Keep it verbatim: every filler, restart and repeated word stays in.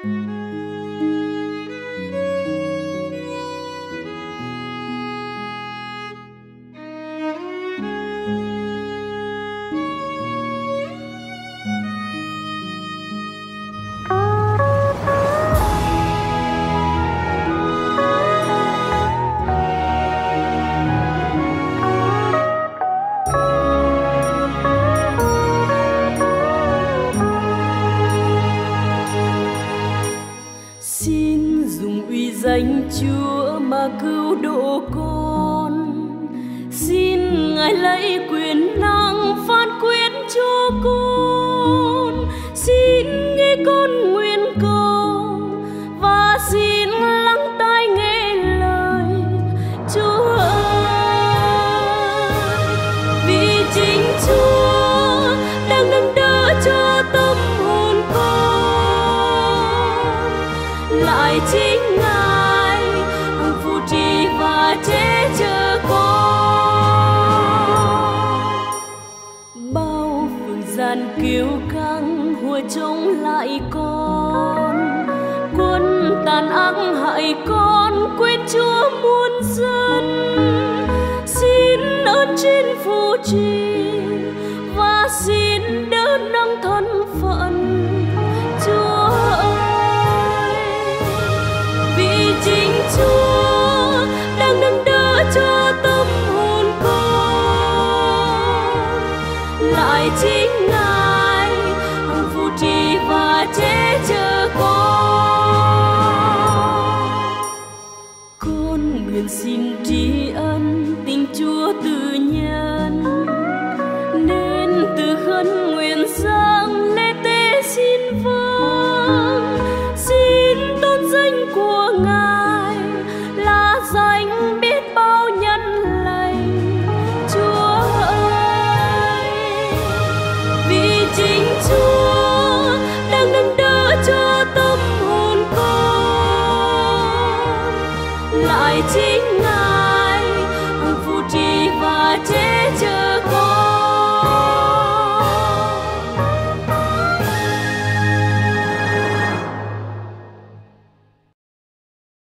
Danh Chúa mà cứu độ con, xin Ngài lấy quyền năng phán quyết cho con, xin nghe con nguyện cầu và xin lắng tai nghe lời Chúa ơi. Vì chính Chúa đang nâng đỡ cho tâm hồn con, lại chính che chở con. Bao phương gian kiêu căng hùa chống lại con, quân tàn ác hại con, quên Chúa muôn dân. Xin ơn trên phù trì và xin đỡ nâng thân phận Chúa ơi. Vì chính Chúa nâng đỡ cho tâm hồn con, lại chính Ngài hằng phù trì và che chở con. Con nguyện xin tri ân tình Chúa từ nhân, nên từ khấn nguyện dâng lễ tế xin vâng, xin tôn danh của Ngài là danh biết bao nhân lành Chúa ơi. Vì chính Chúa đang nâng đỡ cho tâm hồn con, lại chính